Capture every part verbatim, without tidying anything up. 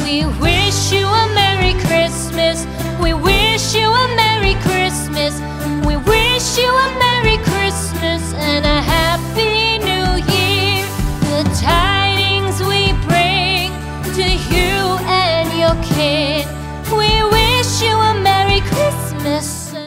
We wish you a Merry Christmas. We wish you a Merry Christmas. We wish you a Merry Christmas and a Happy New Year. The tidings we bring to you and your kin. We wish you a Merry Christmas.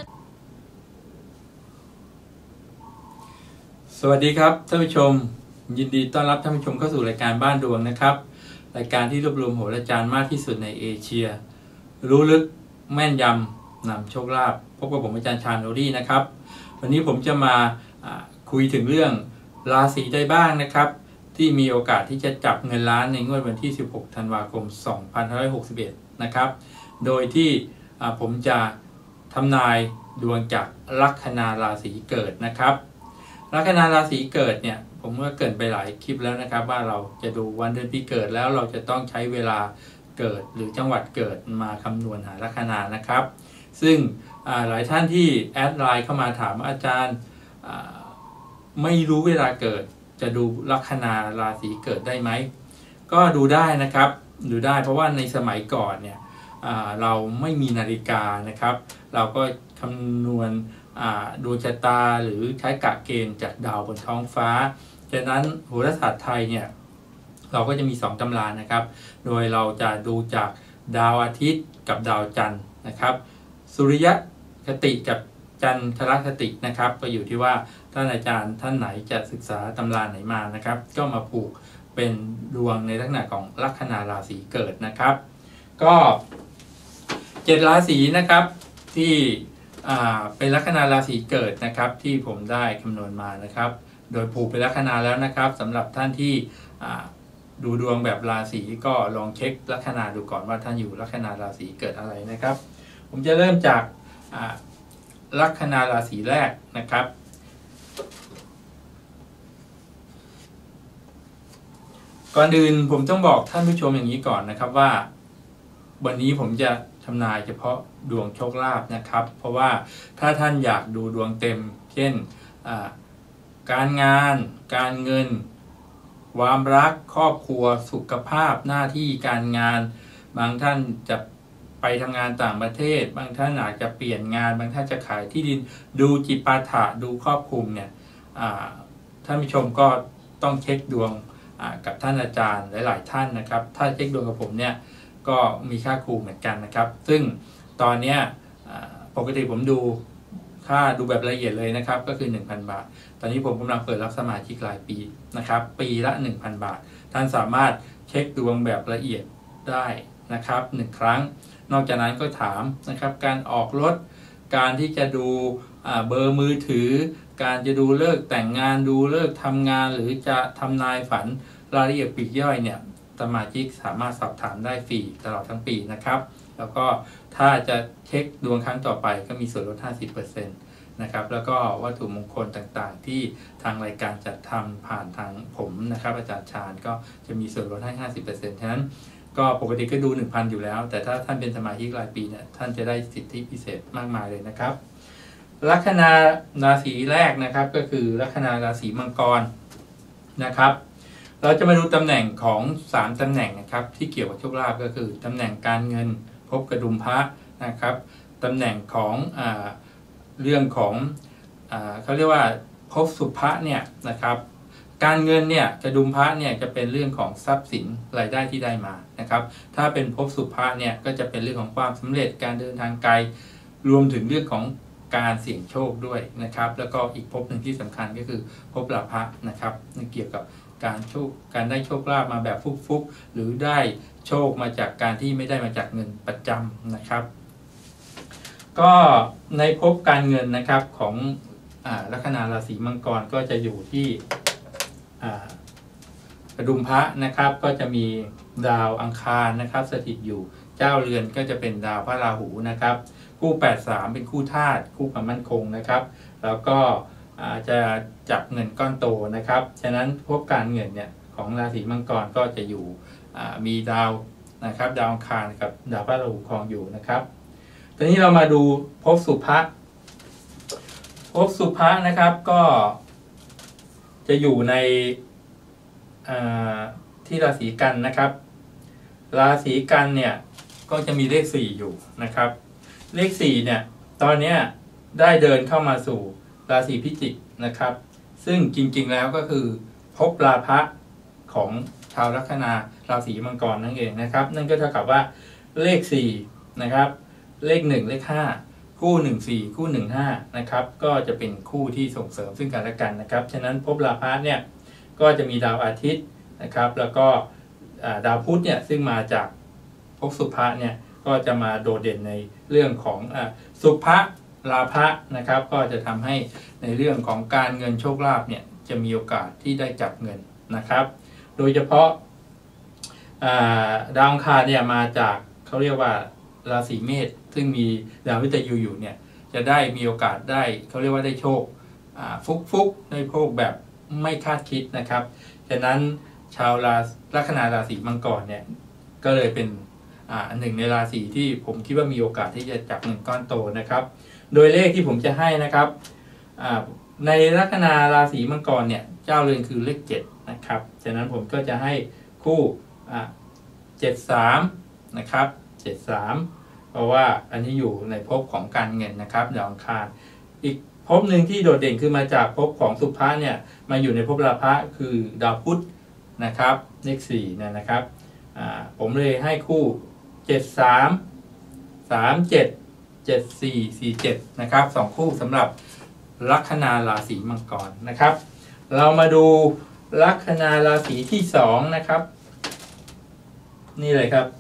สวัสดีครับท่านผู้ชมยินดีต้อนรับท่านผู้ชมเข้าสู่รายการบ้านดวงนะครับรายการที่รวบรวมโหราจารย์มากที่สุดในเอเชียรู้ลึกแม่นยำนำโชคลาภพบกับผมอาจารย์ชาญโนรี่นะครับวันนี้ผมจะมาคุยถึงเรื่องราศีใดบ้างนะครับที่มีโอกาสที่จะจับเงินล้านในงวดวันที่สิบหกธันวาคมสองพันห้าร้อยหกสิบเอ็ดนะครับโดยที่ผมจะทำนายดวงจากลัคนาราศีเกิดนะครับลัคนาราศีเกิดเนี่ยผมก็เกริ่นไปหลายคลิปแล้วนะครับว่าเราจะดูวันเดือนปีเกิดแล้วเราจะต้องใช้เวลาเกิดหรือจังหวัดเกิดมาคำนวณหาลัคนานะครับซึ่งหลายท่านที่แอดไลน์เข้ามาถามอาจารย์ไม่รู้เวลาเกิดจะดูลัคนาราศีเกิดได้ไหมก็ดูได้นะครับดูได้เพราะว่าในสมัยก่อนเนี่ยเราไม่มีนาฬิกานะครับเราก็คำนวณดวงชะตาหรือใช้กะเกณฑ์จากดาวบนท้องฟ้าฉะนั้นโหราศาสตร์ไทยเนี่ยเราก็จะมีสองตำรานะครับโดยเราจะดูจากดาวอาทิตย์กับดาวจันทร์นะครับสุริยคติกับจันทรคตินะครับก็อยู่ที่ว่าท่านอาจารย์ท่านไหนจะศึกษาตำราไหนมานะครับก็มาผูกเป็นดวงในลักษณะของลัคนาราศีเกิดนะครับก็เจ็ดราศีนะครับที่เป็นลัคนาราศีเกิดนะครับที่ผมได้คำนวณมานะครับโดยผูกเป็นลัคนาแล้วนะครับสำหรับท่านที่ดูดวงแบบราศีก็ลองเช็คลัคนาดูก่อนว่าท่านอยู่ลัคนาราศีเกิดอะไรนะครับผมจะเริ่มจากลัคนาราศีแรกนะครับก่อนอื่นผมต้องบอกท่านผู้ชมอย่างนี้ก่อนนะครับว่าวันนี้ผมจะทำนายเฉพาะดวงโชคลาภนะครับเพราะว่าถ้าท่านอยากดูดวงเต็มเช่นการงานการเงินความรักครอบครัวสุขภาพหน้าที่การงานบางท่านจะไปทำงานต่างประเทศบางท่านอาจจะเปลี่ยนงานบางท่านจะขายที่ดินดูจิปาถะดูครอบคลุมเนี่ยท่านผู้ชมก็ต้องเช็คดวงกับท่านอาจารย์หลายๆท่านนะครับถ้าเช็คดวงกับผมเนี่ยก็มีค่าครูเหมือนกันนะครับซึ่งตอนนี้ปกติผมดูค่าดูแบบละเอียดเลยนะครับก็คือ หนึ่งพัน บาทตอนนี้ผมกำลังเปิดรับสมาชิกรายปีนะครับปีละ หนึ่งพัน บาทท่านสามารถเช็คดวงแบบละเอียดได้นะครับหนึ่งครั้งนอกจากนั้นก็ถามนะครับการออกรถการที่จะดูเบอร์มือถือการจะดูเลิกแต่งงานดูเลิกทำงานหรือจะทำนายฝันรายละเอียดปลีกย่อยเนี่ยสมาชิกสามารถสอบถามได้ฟรีตลอดทั้งปีนะครับแล้วก็ถ้าจะเช็คดวงครั้งต่อไปก็มีส่วนลด ห้าสิบเปอร์เซ็นต์ นะครับแล้วก็วัตถุมงคลต่างๆที่ทางรายการจัดทำผ่านทางผมนะครับอาจารย์ชาญก็จะมีส่วนลดให้ ห้าสิบเปอร์เซ็นต์ ฉะนั้นก็ปกติก็ดู หนึ่งพัน อยู่แล้วแต่ถ้าท่านเป็นสมาชิกรายปีเนี่ยท่านจะได้สิทธิพิเศษมากมายเลยนะครับลัคนาราศีแรกนะครับก็คือลัคนาราศีมังกรนะครับเราจะมาดูตำแหน่งของสามตำแหน่งนะครับที่เกี่ยวกับโชคลาภก็คือตำแหน่งการเงินภพกระดุมพระนะครับตำแหน่งของอ่าเรื่องของอ่าเขาเรียกว่าภพสุภะเนี่ยนะครับการเงินเนี่ยกระดุมพระเนี่ยจะเป็นเรื่องของทรัพย์สินรายได้ที่ได้มานะครับถ้าเป็นภพสุภะเนี่ยก็จะเป็นเรื่องของความสำเร็จการเดินทางไกลรวมถึงเรื่องของการเสี่ยงโชคด้วยนะครับแล้วก็อีกภพหนึ่งที่สำคัญก็คือภพลาภะนะครับเกี่ยวกับการโชคการได้โชคลาภมาแบบฟุกๆหรือได้โชคมาจากการที่ไม่ได้มาจากเงินประจำนะครับก็ในภพการเงินนะครับของอ่าลัคนาราศีมังกรก็จะอยู่ที่อ่ากระดุมพระนะครับก็จะมีดาวอังคารนะครับสถิตอยู่เจ้าเรือนก็จะเป็นดาวพระราหูนะครับคู่แปดสิบสามเป็นคู่ธาตุคู่ความมั่นคงนะครับแล้วก็จะจับเงินก้อนโตนะครับฉะนั้นภพการเงินเนี่ยของราศีมังกรก็จะอยู่มีดาวนะครับดาวอังคารกับดาวพระราหูครองอยู่นะครับตอนนี้เรามาดูภพสุภะภพสุภะนะครับก็จะอยู่ในที่ราศีกันนะครับราศีกันเนี่ยก็จะมีเลขสี่อยู่นะครับเลขสี่เนี่ยตอนนี้ได้เดินเข้ามาสู่ราศีพิจิกนะครับซึ่งจริงๆแล้วก็คือภพราพะของชาวลัคนาราศีมังกรนั่นเองนะครับนั่นก็เท่ากับว่าเลขสี่นะครับเลขหนึ่งเลขห้าคู่หนึ่งสี่คู่หนึ่งห้านะครับก็จะเป็นคู่ที่ส่งเสริมซึ่งกันและกันนะครับฉะนั้นภพราพะเนี่ยก็จะมีดาวอาทิตย์นะครับแล้วก็ดาวพุธเนี่ยซึ่งมาจากภพสุภะเนี่ยก็จะมาโดดเด่นในเรื่องของสุภะราพะนะครับก็จะทำให้ในเรื่องของการเงินโชคลาภเนี่ยจะมีโอกาสที่ได้จับเงินนะครับโดยเฉพาะดาวอังคารเนี่ยมาจากเขาเรียกว่าราศีเมษซึ่งมีดาววิตยูอยู่เนี่ยจะได้มีโอกาสได้เขาเรียกว่าได้โชคฟุกฟุกได้โชคแบบไม่คาดคิดนะครับฉะนั้นชาวราลัคนาราศีมังกรเนี่ยก็เลยเป็นหนึ่งในราศีที่ผมคิดว่ามีโอกาสที่จะจับเงินก้อนโตนะครับโดยเลขที่ผมจะให้นะครับในลัคนาราศีมังกรเนี่ยเจ้าเรือนคือเลขเจ็ดนะครับฉะนั้นผมก็จะให้คู่เจ็ดสามนะครับเจ็ดสามเพราะว่าอันนี้อยู่ในภพของการเงินนะครับดาวอังคารอีกภพหนึ่งที่โดดเด่นขึ้นมาจากภพของสุภะเนี่ยมาอยู่ในภพราพะคือดาวพุธนะครับเลขสี่เนี่ยนะครับผมเลยให้คู่เจ็ดสาม สามเจ็ด เจ็ดสี่ สี่เจ็ดนะครับสองคู่สำหรับลัคนาราศีมังกรนะครับเรามาดูลัคนาราศีที่สองนะครับนี่เลยครับ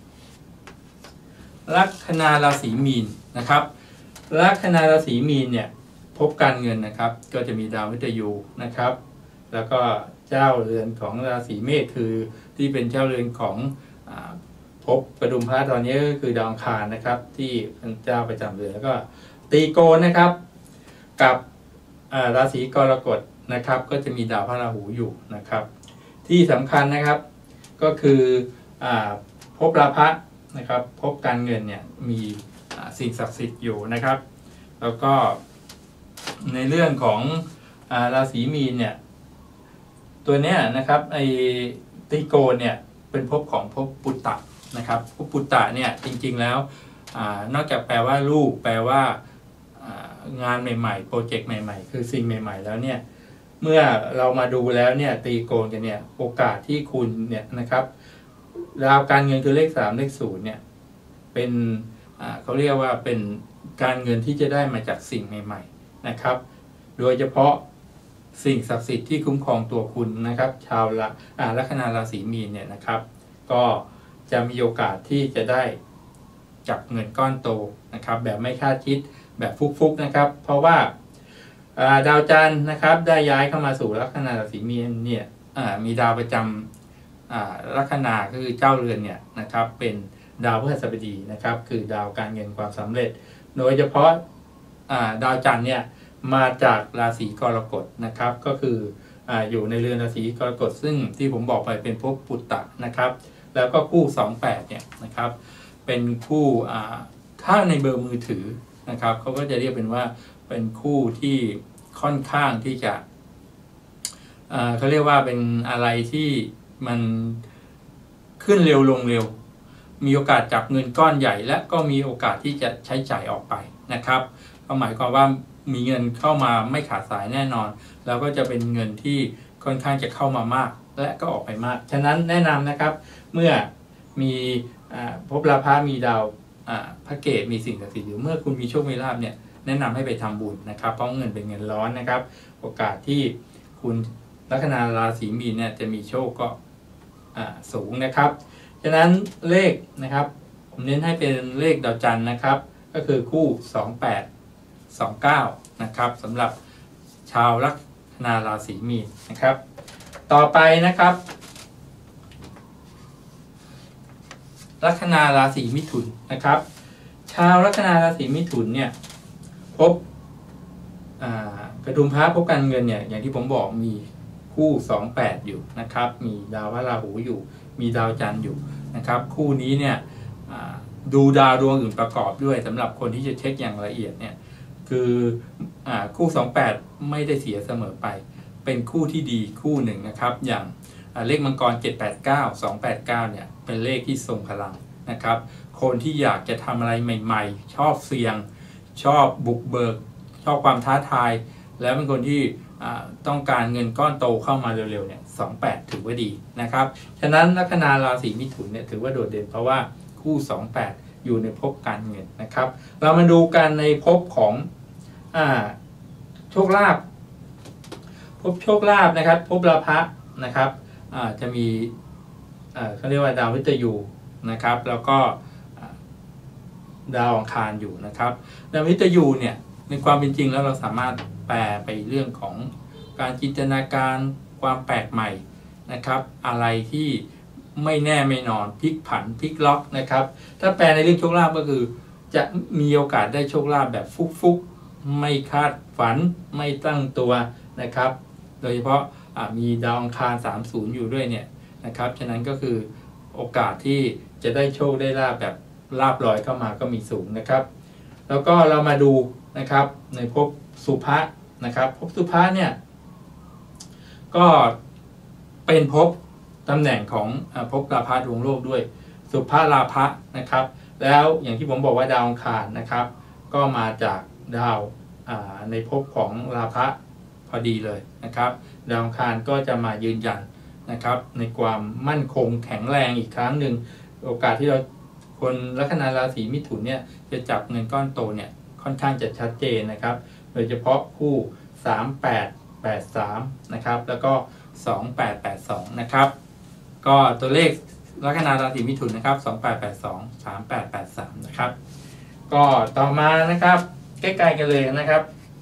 ลัคนาราศีมีนนะครับลัคนาราศีมีนเนี่ยพบการเงินนะครับก็จะมีดาววิทยุนะครับแล้วก็เจ้าเรือนของราศีเมษคือที่เป็นเจ้าเรือนของภพกระดุมพระตอนนี้ก็คือดาวอังคารนะครับที่เป็นเจ้าประจำเรือนแล้วก็ตีโกนนะครับกับราศีกรกฎนะครับก็จะมีดาวพระราหูอยู่นะครับที่สำคัญนะครับก็คือภพราพะนะครับภพการเงินเนี่ยมีสิ่งศักดิ์สิทธิ์อยู่นะครับแล้วก็ในเรื่องของราศีมีนเนี่ยตัวเนี้ยนะครับไอตีโกนเนี่ยเป็นภพของภพปุตตะนะครับภพปุตตะเนี่ยจริงๆแล้วนอกจากแปลว่าลูกแปลว่างานใหม่ๆโปรเจกต์ใหม่ๆคือสิ่งใหม่ๆแล้วเนี่ยเมื่อเรามาดูแล้วเนี่ยตีโกนกันเนี่ยโอกาสที่คุณเนี่ยนะครับดาวการเงินคือเลขสามเลขศูนย์เนี่ยเป็นเขาเรียกว่าเป็นการเงินที่จะได้มาจากสิ่งใหม่ๆนะครับโดยเฉพาะสิ่งศักดิ์สิทธิ์ที่คุ้มครองตัวคุณนะครับชาวลัคนาราศีมีนเนี่ยนะครับก็จะมีโอกาสที่จะได้จับเงินก้อนโตนะครับแบบไม่คาดคิดแบบฟุกๆนะครับเพราะว่าดาวจันทร์นะครับได้ย้ายเข้ามาสู่ลัคนาราศีมีนเนี่ยมีดาวประจำลัคนาคือเจ้าเรือนเนี่ยนะครับเป็นดาวพฤหัสบดีนะครับคือดาวการเงินความสำเร็จโดยเฉพาะดาวจันทร์เนี่ยมาจากราศีกรกฎนะครับก็คือออยู่ในเรือนราศีกรกฎซึ่งที่ผมบอกไปเป็นภพปุตตะนะครับแล้วก็คู่สองแปดเนี่ยนะครับเป็นคู่ถ้าในเบอร์มือถือนะครับเขาก็จะเรียกเป็นว่าเป็นคู่ที่ค่อนข้างที่จะเขาเรียกว่าเป็นอะไรที่มันขึ้นเร็วลงเร็วมีโอกาสจับเงินก้อนใหญ่และก็มีโอกาสที่จะใช้จ่ายออกไปนะครับก็หมายความว่ามีเงินเข้ามาไม่ขาดสายแน่นอนแล้วก็จะเป็นเงินที่ค่อนข้างจะเข้ามามากและก็ออกไปมากฉะนั้นแนะนำนะครับเมื่อมีภพราพะมีดาวพระเกศมีสิ่งศักดิ์สิทธิ์อยู่เมื่อคุณมีโชคมีลาภเนี่ยแนะนำให้ไปทำบุญนะครับเพราะเงินเป็นเงินร้อนนะครับโอกาสที่คุณลัคนาราศีมีนเนี่ยจะมีโชคก็สูงนะครับฉะนั้นเลขนะครับผมเน้นให้เป็นเลขดาวจันทร์นะครับก็คือคู่สองแปด สองเก้านะครับสำหรับชาวลัคนาราศีมีนนะครับต่อไปนะครับลัคนาราศีมิถุนนะครับชาวลัคนาราศีมิถุนเนี่ยพบกระดุมพระพบการเงินเนี่ยอย่างที่ผมบอกมีคู่สองแปดอยู่นะครับมีดาวพระราหูอยู่มีดาวจันทร์อยู่นะครับคู่นี้เนี่ยดูดาวดวงอื่นประกอบด้วยสำหรับคนที่จะเช็คอย่างละเอียดเนี่ยคืออคู่สองแปดไม่ได้เสียเสมอไปเป็นคู่ที่ดีคู่หนึ่งนะครับอย่างเลขมังกรเจ็ดแปดเก้า สองแปดเก้าเนี่ยเป็นเลขที่ทรงพลังนะครับคนที่อยากจะทำอะไรใหม่ๆชอบเสี่ยงชอบบุกเบิกชอบความท้าทายแล้วเป็นคนที่ต้องการเงินก้อนโตเข้ามาเร็วๆเนี่ยสองแปดถือว่าดีนะครับฉะนั้นลัคนาราศีมิถุนเนี่ยถือว่าโดดเด่นเพราะว่าคู่สองแปดอยู่ในภพการเงินนะครับเรามาดูกันในภพของอ่าโชคลาภภพโชคลาภนะครับภพลาภะนะครับอ่าจะมีอ่าเขาเรียกว่าดาววิตยูนะครับแล้วก็ดาวอังคารอยู่นะครับดาววิตยูเนี่ยในความเป็นจริงแล้วเราสามารถแปลไปเรื่องของการจินตนาการความแปลกใหม่นะครับอะไรที่ไม่แน่ไม่นอนพลิกผันพลิกล็อกนะครับถ้าแปลในเรื่องโชคลาภก็คือจะมีโอกาสได้โชคลาภแบบฟุกๆไม่คาดฝันไม่ตั้งตัวนะครับโดยเฉพาะมีดาวอังคารสามสิบอยู่ด้วยเนี่ยนะครับฉะนั้นก็คือโอกาสที่จะได้โชคได้ลาภแบบลาภลอยเข้ามาก็มีสูงนะครับแล้วก็เรามาดูนะครับในภพสุภะนะครับภพสุภะเนี่ยก็เป็นภพตำแหน่งของภพราภะดวงโลกด้วยสุภะราภะนะครับแล้วอย่างที่ผมบอกว่าดาวอังคารนะครับก็มาจากดาวในภพของราภะพอดีเลยนะครับดาวอังคารก็จะมายืนยันนะครับในความมั่นคงแข็งแรงอีกครั้งหนึ่งโอกาสที่เราคนลัคนาราศีมิถุนเนี่ยจะจับเงินก้อนโตเนี่ยค่อนข้างจะชัดเจนนะครับโดยเฉพาะคู่สามแปดแปดสามนะครับแล้วก็สองแปดแปดสองนะครับก็ตัวเลขลัคนาราศีมิถุนนะครับสองแปดแปดสอง สามแปดแปดสามนะครับก็ต่อมานะครับใกล้ๆกันเลยนะครับ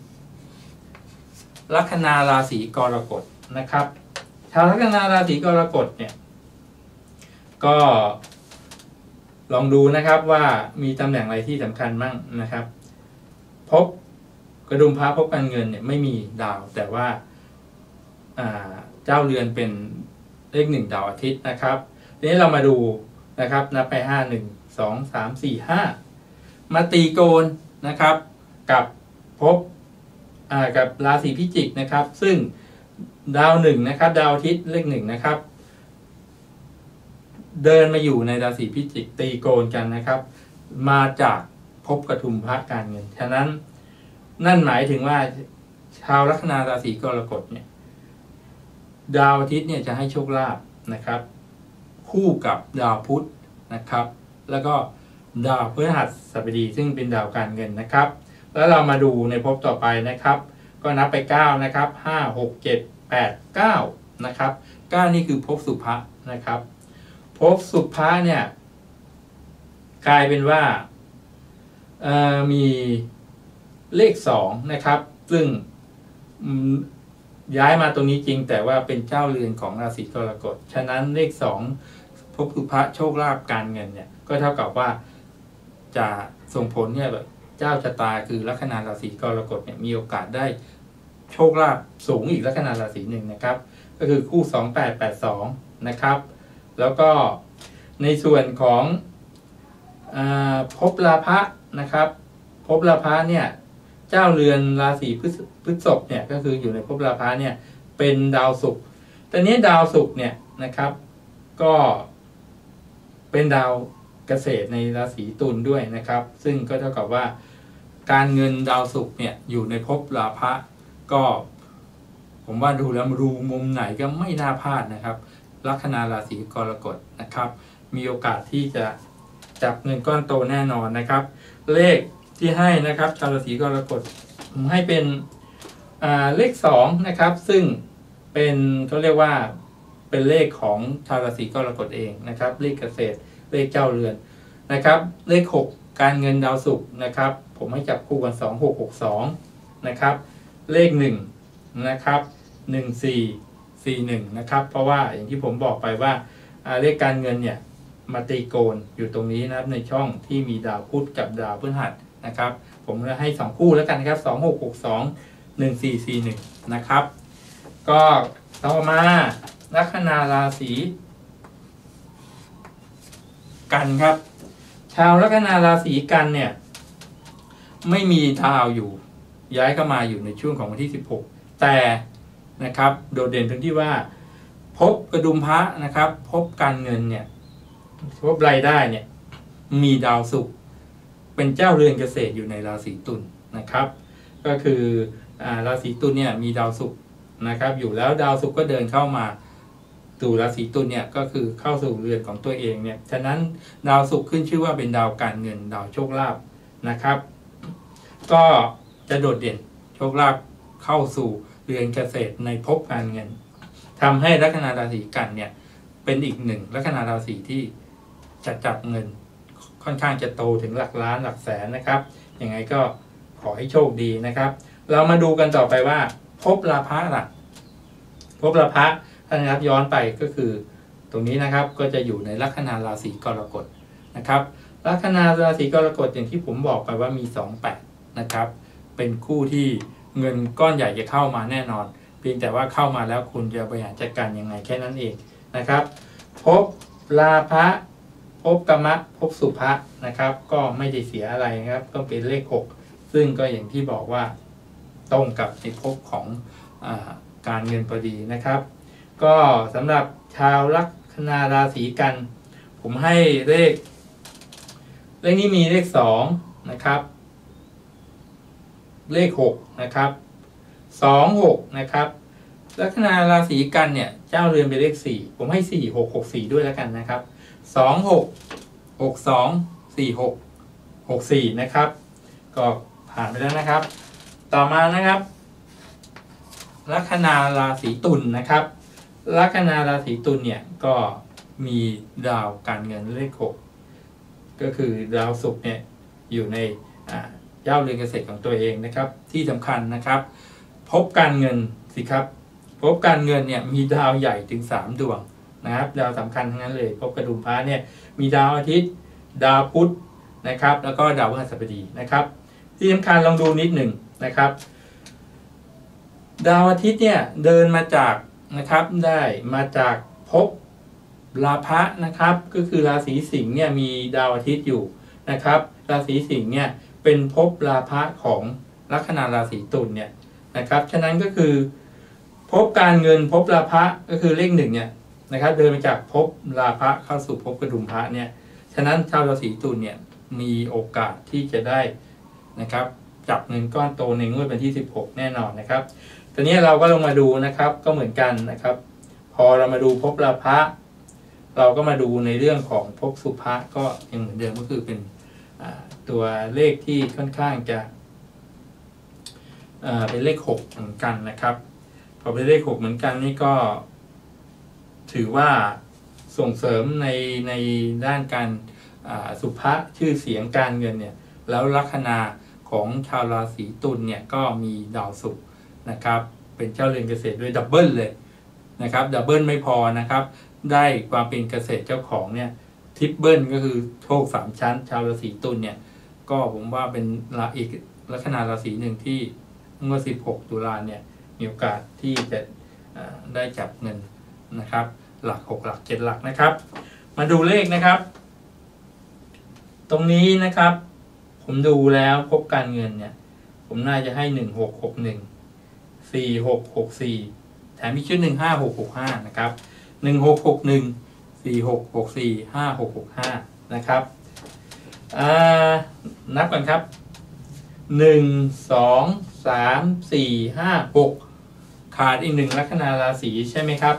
ลัคนาราศีกรกฎนะครับชาวลัคนาราศีกรกฎเนี่ยก็ลองดูนะครับว่ามีตำแหน่งอะไรที่สำคัญบ้างนะครับพบกระดุมพระพบการเงินเนี่ยไม่มีดาวแต่ว่าเจ้าเรือนเป็นเลขหนึ่งดาวอาทิตย์นะครับทีนี้เรามาดูนะครับนับไปห้า หนึ่ง สอง สาม สี่ ห้ามาตีโกณนะครับกับพบกับราศีพิจิกนะครับซึ่งดาวหนึ่งนะครับดาวอาทิตย์เลขหนึ่งนะครับเดินมาอยู่ในราศีพิจิกตีโกณกันนะครับมาจากภพกระดุมพระการเงินฉะนั้นนั่นหมายถึงว่าชาวลัคนาราศีกรกฎเนี่ยดาวอาทิตย์เนี่ยจะให้โชคลาภนะครับคู่กับดาวพุธนะครับแล้วก็ดาวพฤหัสบดีซึ่งเป็นดาวการเงินนะครับแล้วเรามาดูในภพต่อไปนะครับก็นับไปเก้านะครับห้า หก เจ็ด แปด เก้านะครับเก้านี่คือภพสุภะนะครับภพสุภะเนี่ยกลายเป็นว่ามีเลขสองนะครับซึ่งย้ายมาตรงนี้จริงแต่ว่าเป็นเจ้าเรือนของราศีกรกฎฉะนั้นเลขสองภพสุภะโชคลาภการเงินเนี่ยก็เท่ากับว่าจะส่งผลเนี่ยแบบเจ้าชะตาคือลัคนาราศีกรกฎเนี่ยมีโอกาสได้โชคลาภสูงอีกลัคนาราศีหนึ่งนะครับก็คือคู่สองแปดแปดสองนะครับแล้วก็ในส่วนของภพลาภะนะครับภพลาภะเนี่ยเจ้าเรือนราศีพฤษภเนี่ยก็คืออยู่ในภพลาภะเนี่ยเป็นดาวศุกร์แต่นี้ดาวศุกร์เนี่ยนะครับก็เป็นดาวเกษตรในราศีตุลด้วยนะครับซึ่งก็เท่ากับว่าการเงินดาวศุกร์เนี่ยอยู่ในภพลาภะก็ผมว่าดูแล้วดูมุมไหนก็ไม่น่าพลาดนะครับลัคนาราศีกรกฎนะครับมีโอกาสที่จะจับเงินก้อนโตแน่นอนนะครับเลขที่ให้นะครับชาวราศีกรกฎผมให้เป็นเลขสองนะครับซึ่งเป็นเขาเรียกว่าเป็นเลขของชาวราศีกรกฎเองนะครับเลขเกษตรเลขเจ้าเรือนนะครับเลขหกการเงินดาวศุกร์นะครับผมให้จับคู่กันสอง หก หก สองนะครับเลขหนึ่งนะครับหนึ่ง สี่ สี่ หนึ่งนะครับเพราะว่าอย่างที่ผมบอกไปว่าเลขการเงินเนี่ยมาตีโกณอยู่ตรงนี้นะครับในช่องที่มีดาวพุธกับดาวพฤหัสนะครับผมจะให้สองคู่แล้วกันนะครับสอง หก หก สอง หนึ่ง สี่ สี่ หนึ่งนะครับก็ต่อมาลัคนาราศีกันครับชาวลัคนาราศีกันเนี่ยไม่มีดาวอยู่ย้ายเข้ามาอยู่ในช่วงของวันที่สิบหกแต่นะครับโดดเด่นตรงที่ว่าภพกระดุมพระนะครับภพการเงินเนี่ยภพรายได้เนี่ยมีดาวศุกร์เป็นเจ้าเรือนเกษตรอยู่ในราศีตุลนะครับ ก็คืออ่าราศีตุลเนี่ยมีดาวศุกร์นะครับอยู่แล้วดาวศุกร์ก็เดินเข้ามาสู่ราศีตุลเนี่ยก็คือเข้าสู่เรือนของตัวเองเนี่ยฉะนั้นดาวศุกร์ขึ้นชื่อว่าเป็นดาวการเงินดาวโชคลาภนะครับก็จะโดดเด่นโชคลาภเข้าสู่เรือนเกษตรในภพการเงินทำให้ลัคนาราศีกันเนี่ยเป็นอีกหนึ่งลัคนาราศีที่จะจับเงินค่อนข้างจะโตถึงหลักล้านหลักแสนนะครับยังไงก็ขอให้โชคดีนะครับเรามาดูกันต่อไปว่าภพราพะล่ะภพราพะถ้านับย้อนไปก็คือตรงนี้นะครับก็จะอยู่ในลัคนาราศีกรกฎนะครับลัคนาราศีกรกฎอย่างที่ผมบอกไปว่ามีสองแปดนะครับเป็นคู่ที่เงินก้อนใหญ่จะเข้ามาแน่นอนเพียงแต่ว่าเข้ามาแล้วคุณจะบริหารจัดการยังไงแค่นั้นเองนะครับภพราพะภพกมะภพสุภะนะครับก็ไม่ได้เสียอะไรนะครับก็เป็นเลขหกซึ่งก็อย่างที่บอกว่าตรงกับในภพของอาการเงินพอดีนะครับก็สำหรับชาวลัคนาราศีกันผมให้เลขเลขนี้มีเลขสองนะครับเลขหกนะครับสองหกนะครับลัคนาราศีกันเนี่ยเจ้าเรือนเป็นเลขสี่ผมให้สี่หกหกสี่ด้วยแล้วกันนะครับสองหกหกสองสี่หกหกสี่นะครับก็ผ่านไปแล้วนะครับต่อมานะครับลัคนาราศีตุลนะครับลัคนาราศีตุลเนี่ยก็มีดาวการเงินเลขหกก็คือดาวศุกร์เนี่ยอยู่ในเจ้าเรือนเกษตรของตัวเองนะครับที่สำคัญนะครับภพการเงินสิครับภพการเงินเนี่ยมีดาวใหญ่ถึงสามดวงนะครับดาวสำคัญทั้งนั้นเลยภพกระดุมพระเนี่ยมีดาวอาทิตย์ดาวพุธนะครับแล้วก็ดาวพฤหัสบดีนะครับที่สำคัญลองดูนิดหนึ่งนะครับดาวอาทิตย์เนี่ยเดินมาจากนะครับได้มาจากภพราพะนะครับก็คือราศีสิงห์เนี่ยมีดาวอาทิตย์อยู่นะครับราศีสิงห์เนี่ยเป็นภพราพะของลัคนาราศีตุลเนี่ยนะครับฉะนั้นก็คือภพการเงินภพราพะก็คือเลขหนึ่งเนี่ยนะครับเดินมาจากภพราพะเข้าสู่ภพกระดุมพระเนี่ยฉะนั้นชาวราศีตุลเนี่ยมีโอกาสที่จะได้นะครับจับเงินก้อนโตในงวดวันที่สิบหกแน่นอนนะครับตอนนี้เราก็ลงมาดูนะครับก็เหมือนกันนะครับพอเรามาดูภพราพะเราก็มาดูในเรื่องของภพสุภะก็ยังเหมือนเดิมก็คือเป็นตัวเลขที่ค่อนข้างจะเป็นเลขหกเหมือนกันนะครับพอเป็นเลขหกเหมือนกันนี่ก็ถือว่าส่งเสริมในในด้านการสุภะชื่อเสียงการเงินเนี่ยแล้วลัคนาของชาวราศีตุลเนี่ยก็มีดาวศุกร์นะครับเป็นเจ้าเรือนเกษตรด้วยดับเบิลเลยนะครับดับเบิลไม่พอนะครับได้ความเป็นเกษตรเจ้าของเนี่ยทริปเบิลก็คือโชคสามชั้นชาวราศีตุลเนี่ยก็ผมว่าเป็นราอีกลัคนาราศีหนึ่งที่เมื่อสิบหกตุลาเนี่ยมีโอกาสที่จะได้จับเงินนะครับหลักหกหลักเจ็ดหลักนะครับมาดูเลขนะครับตรงนี้นะครับผมดูแล้วพบการเงินเนี่ยผมน่าจะให้หนึ่งหกหกหนึ่งสี่หกหกสี่แถมมีชุดหนึ่งห้าหกหกห้านะครับหนึ่งหกหกหนึ่งสี่หกหกสี่ห้าหกหกห้านะครับนับกันครับหนึ่งสองสามสี่ห้าหกขาดอีกหนึ่งลัคนาราศีใช่ไหมครับ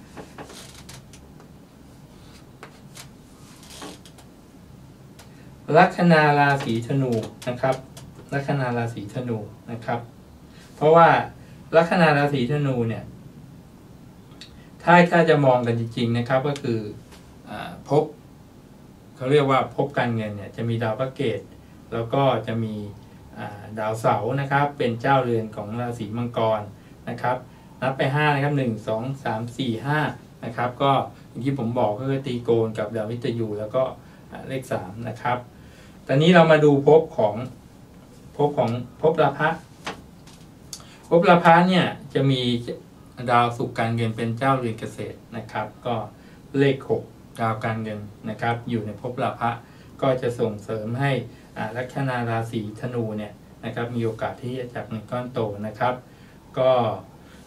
ลัคนาราศีธนูนะครับลัคนาราศีธนูนะครับเพราะว่าลัคนาราศีธนูเนี่ยถ้าถ้าจะมองกันจริงๆนะครับก็คือภพเขาเรียกว่าภพการเงินเนี่ยจะมีดาวพระเกตแล้วก็จะมีดาวเสาร์นะครับเป็นเจ้าเรือนของราศีมังกรนะครับนับไปห้านะครับหนึ่งสองสามสี่ห้านะครับก็อย่างที่ผมบอกก็คือตีโกนกับดาววิตยูแล้วก็เลขสามนะครับตอนนี้เรามาดูภพของภพของภพราพะภพราพะเนี่ยจะมีดาวศุกร์การเงินเป็นเจ้าเรือนเกษตรนะครับก็เลขหกดาวการเงินนะครับอยู่ในภพราพะก็จะส่งเสริมให้ลัคนาราศีธนูเนี่ยนะครับมีโอกาสที่จะจับเงินก้อนโตนะครับก็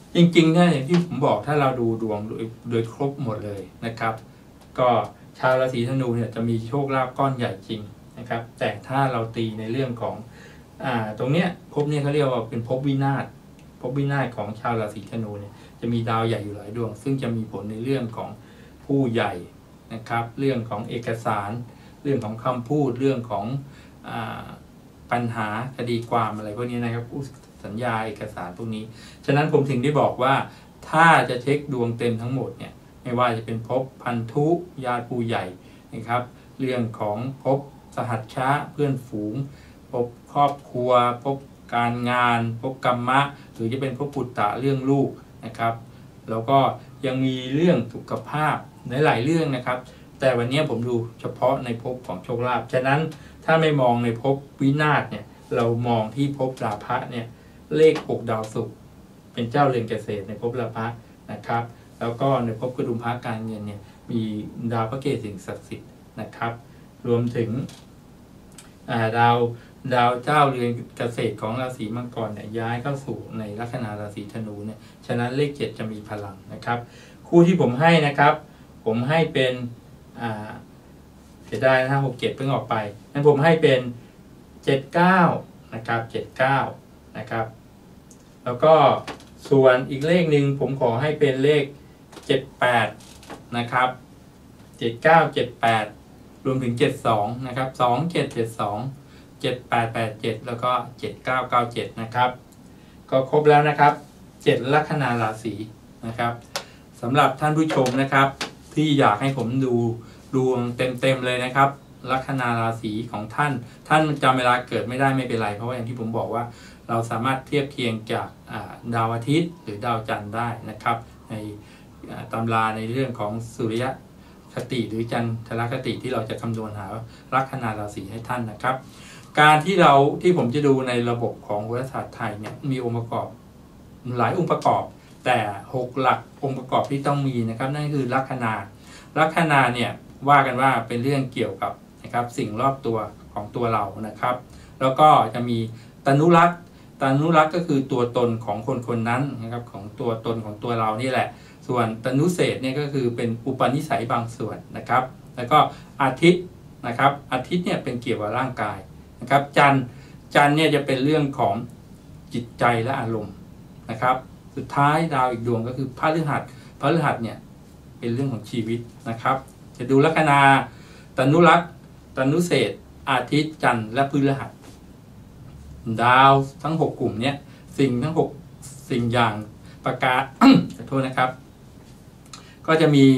จริงๆเนี่ยอย่างที่ผมบอกถ้าเราดูดวงโดยโดยครบหมดเลยนะครับก็ชาวราศีธนูเนี่ยจะมีโชคลาภก้อนใหญ่จริงนะครับแต่ถ้าเราตีในเรื่องของอ่าตรงเนี้ยภพเนี่ยเขาเรียกว่าเป็นภพวินาศภพวินาศของชาวราศีธนูเนี่ยจะมีดาวใหญ่อยู่หลายดวงซึ่งจะมีผลในเรื่องของผู้ใหญ่นะครับเรื่องของเอกสารเรื่องของคำพูดเรื่องของอ่าปัญหาคดีความอะไรพวกนี้นะครับสัญญาเอกสารพวกนี้ฉะนั้นผมถึงได้บอกว่าถ้าจะเช็คดวงเต็มทั้งหมดเนี่ยไม่ว่าจะเป็นภพพันธุญาติผู้ใหญ่นะครับเรื่องของภพสหัชชะเพื่อนฝูงภพครอบครัวภพการงานภพกรรมะหรือจะเป็นภพปุตตะเรื่องลูกนะครับแล้วก็ยังมีเรื่องสุขภาพในหลายเรื่องนะครับแต่วันนี้ผมดูเฉพาะในภพของโชคลาภฉะนั้นถ้าไม่มองในภพวินาศเนี่ยเรามองที่ภพราภะเนี่ยเลขหกดาวศุกร์เป็นเจ้าเรือนเกษตรในภพราภะนะครับแล้วก็ในภพกระดุมพระการเงินเนี่ยมีดาวพระเกศสิ่งศักดิ์สิทธิ์นะครับรวมถึงดาวดาวเจ้าเรือนเกษตรของราศีมังกรเนี่ยย้ายเข้าสู่ในลัคนาราศีธนูเนี่ยฉะนั้นเลขเจ็ดจะมีพลังนะครับคู่ที่ผมให้นะครับผมให้เป็นอ่าเสียดายนะหกเจ็ดเพิ่งออกไปงั้นผมให้เป็นเจ็ดเก้านะครับเจ็ดเก้านะครับแล้วก็ส่วนอีกเลขหนึ่งผมขอให้เป็นเลขเจ็ดแปดนะครับเจ็ดเก้าเจ็ดแปดรวมถึงเจ็ดสองนะครับสองเจ็ดเจ็ดสองเจ็ดแปดแปดเจ็ดแล้วก็เจ็ดเก้าเก้าเจ็ดนะครับก็ครบแล้วนะครับเจ็ดลัคนาราศีนะครับสำหรับท่านผู้ชมนะครับที่อยากให้ผมดูดวงเต็มๆเลยนะครับลัคนาราศีของท่านท่านจำเวลาเกิดไม่ได้ไม่เป็นไรเพราะว่าอย่างที่ผมบอกว่าเราสามารถเทียบเคียงจากดาวอาทิตย์หรือดาวจันทร์ได้นะครับในตำราในเรื่องของสุริยคติหรือจันทรคติที่เราจะคำนวณหาลัคนาราศีให้ท่านนะครับการที่เราที่ผมจะดูในระบบของโหราศาสตร์ไทยเนี่ยมีองค์ประกอบหลายองค์ประกอบแต่หกหลักองค์ประกอบที่ต้องมีนะครับนั่นคือลัคนาลัคนาเนี่ยว่ากันว่าเป็นเรื่องเกี่ยวกับนะครับสิ่งรอบตัวของตัวเรานะครับแล้วก็จะมีตนุลักษณ์ตนุลักษณ์ก็คือตัวตนของคนคนนั้นนะครับของตัวตนของตัวเรานี่แหละส่วนตนุเศษเนี่ยก็คือเป็นอุปนิสัยบางส่วนนะครับแล้วก็อาทิตย์นะครับอาทิตย์เนี่ยเป็นเกี่ยวกับร่างกายนะครับจันทร์จันทร์เนี่ยจะเป็นเรื่องของจิตใจและอารมณ์นะครับสุดท้ายดาวอีกดวงก็คือพฤหัสพฤหัสเนี่ยเป็นเรื่องของชีวิตนะครับจะดูลัคนาตนุลักษณ์ตนุเศษอาทิตย์จันทร์และพฤหัสดาวทั้งหกกลุ่มเนี่ยสิ่งทั้งหกสิ่งอย่างประกาศ ขอโทษนะครับก็จะมี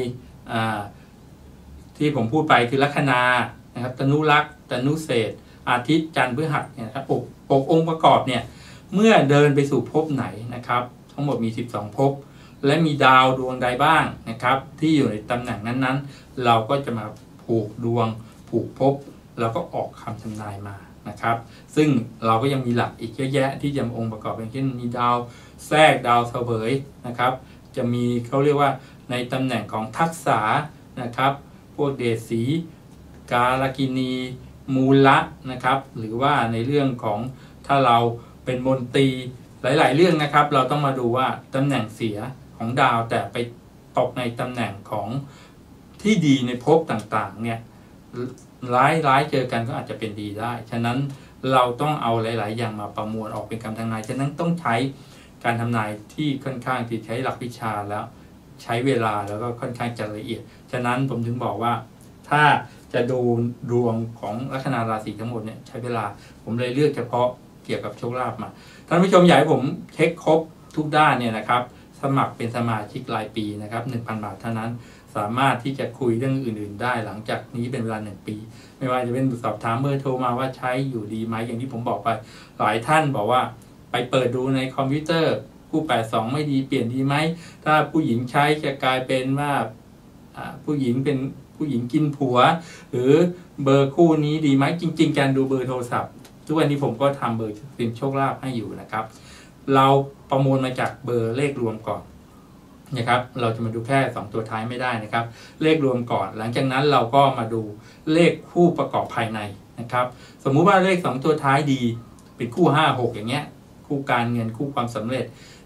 ที่ผมพูดไปคือลัคนานะครับตนุลักษณ์ตนุเศษอาทิตย์จันทร์พฤหัสเนี่ยครับอกอกองค์ประกอบเนี่ยเมื่อเดินไปสู่ภพไหนนะครับทั้งหมดมีสิบสองภพและมีดาวดวงใดบ้างนะครับที่อยู่ในตำแหน่งนั้นๆเราก็จะมาผูกดวงผูกภพแล้วก็ออกคำทำนายมานะครับซึ่งเราก็ยังมีหลักอีกเยอะแยะที่จะองค์ประกอบอย่างเช่นมีดาวแทรกดาวเสวยนะครับจะมีเขาเรียกว่าในตำแหน่งของทักษะนะครับพวกเดชสีกาลกินีมูละนะครับหรือว่าในเรื่องของถ้าเราเป็นมนตรีหลายๆเรื่องนะครับเราต้องมาดูว่าตำแหน่งเสียของดาวแต่ไปตกในตำแหน่งของที่ดีในภพต่างๆเนี่ยร้ายร้ายเจอกันก็อาจจะเป็นดีได้ฉะนั้นเราต้องเอาหลายๆอย่างมาประมวลออกเป็นคำทำนายฉะนั้นต้องใช้การทำนายที่ค่อนข้างที่ใช้หลักวิชาแล้วใช้เวลาแล้วก็ค่อนข้างจะละเอียดฉะนั้นผมถึงบอกว่าถ้าจะดูดวงของลัคนาราศีทั้งหมดเนี่ยใช้เวลาผมเลยเลือกเฉพาะเกี่ยวกับโชคลาภมาท่านผู้ชมอยากให้ผมเช็คครบทุกด้านเนี่ยนะครับสมัครเป็นสมาชิกรายปีนะครับ หนึ่งพัน บาทเท่านั้นสามารถที่จะคุยเรื่องอื่นๆได้หลังจากนี้เป็นเวลาหนึ่งปีไม่ว่าจะเป็นสอบถามเบอร์โทรมาว่าใช้อยู่ดีไหมอย่างที่ผมบอกไปหลายท่านบอกว่าไปเปิดดูในคอมพิวเตอร์คู่แปดสิบสองไม่ดีเปลี่ยนดีไหมถ้าผู้หญิงใช้จะกลายเป็นว่าผู้หญิงเป็นผู้หญิงกินผัวหรือเบอร์คู่นี้ดีไหมจริงๆการดูเบอร์โทรศัพท์ทุกวันนี้ผมก็ทำเบอร์สินโชคลาภให้อยู่นะครับเราประมวลมาจากเบอร์เลขรวมก่อนนะครับเราจะมาดูแค่สองตัวท้ายไม่ได้นะครับเลขรวมก่อนหลังจากนั้นเราก็มาดูเลขคู่ประกอบภายในนะครับสมมุติว่าเลขสองตัวท้ายดีเป็นคู่ห้า หกอย่างเงี้ยคู่การเงินคู่ความสำเร็จ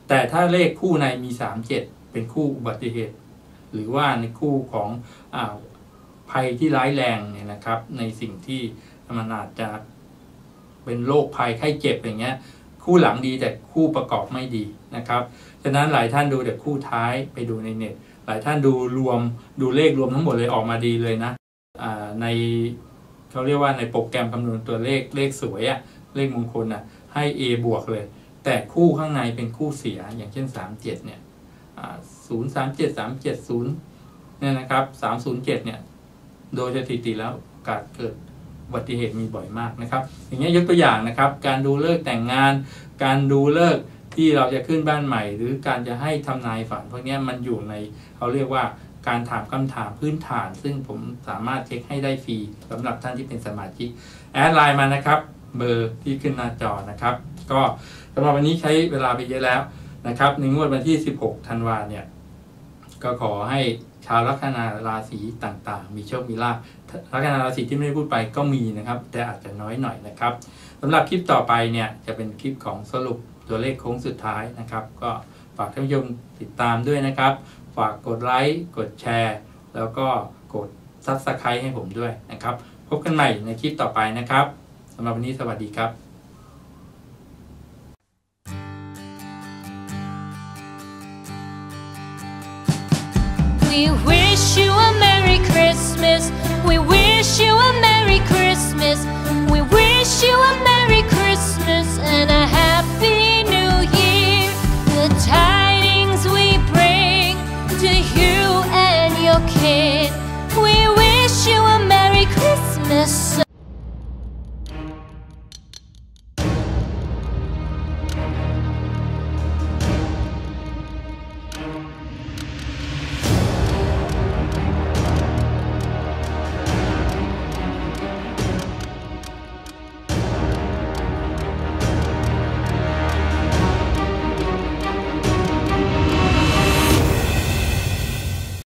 แต่ถ้าเลขคู่ในมีสามเจ็ดเป็นคู่อุบัติเหตุหรือว่าในคู่ของอ่าภัยที่ร้ายแรงเนี่ยนะครับในสิ่งที่มันอาจจะเป็นโรคภัยไข้เจ็บอย่างเงี้ยคู่หลังดีแต่คู่ประกอบไม่ดีนะครับฉะนั้นหลายท่านดูแต่คู่ท้ายไปดูในเน็ตหลายท่านดูรวมดูเลขรวมทั้งหมดเลยออกมาดีเลยนะอ่าในเขาเรียกว่าในโปรแกรมคำนวณตัวเลขเลขสวยอะเลขมงคลอะให้ A บวกเลยแต่คู่ข้างในเป็นคู่เสียอย่างเช่นสามสิบเจ็ดเนี่ยศูนย์ สาม เจ็ด สาม เจ็ด ศูนย์เนี่ยนะครับสามศูนย์เจ็ดเนี่ยโดยสถิติแล้วโอกาสเกิดอุบัติเหตุมีบ่อยมากนะครับอย่างนี้ยกตัวอย่างนะครับการดูฤกษ์แต่งงานการดูฤกษ์ที่เราจะขึ้นบ้านใหม่หรือการจะให้ทำนายฝันพวกนี้มันอยู่ในเขาเรียกว่าการถามคำถามพื้นฐานซึ่งผมสามารถเช็คให้ได้ฟรีสำหรับท่านที่เป็นสมาชิกแอดไลน์มานะครับเบอร์ที่ขึ้นหน้าจอนะครับก็สำหรับวันนี้ใช้เวลาไปเยอะแล้วนะครับในงวดวันที่สิบหกธันวาเนี่ยก็ขอให้ชาวลัคนาราศีต่างๆมีโชคมีลาภลัคนาราศีที่ไม่ได้พูดไปก็มีนะครับแต่อาจจะน้อยหน่อยนะครับสำหรับคลิปต่อไปเนี่ยจะเป็นคลิปของสรุปตัวเลขโค้งสุดท้ายนะครับก็ฝากท่านผู้ชมติดตามด้วยนะครับฝากกดไลค์กดแชร์แล้วก็กด ซับสไครบ์ ให้ผมด้วยนะครับพบกันใหม่ในคลิปต่อไปนะครับสำหรับวันนี้สวัสดีครับ We wish you a Merry Christmas. We wish you a Merry Christmas.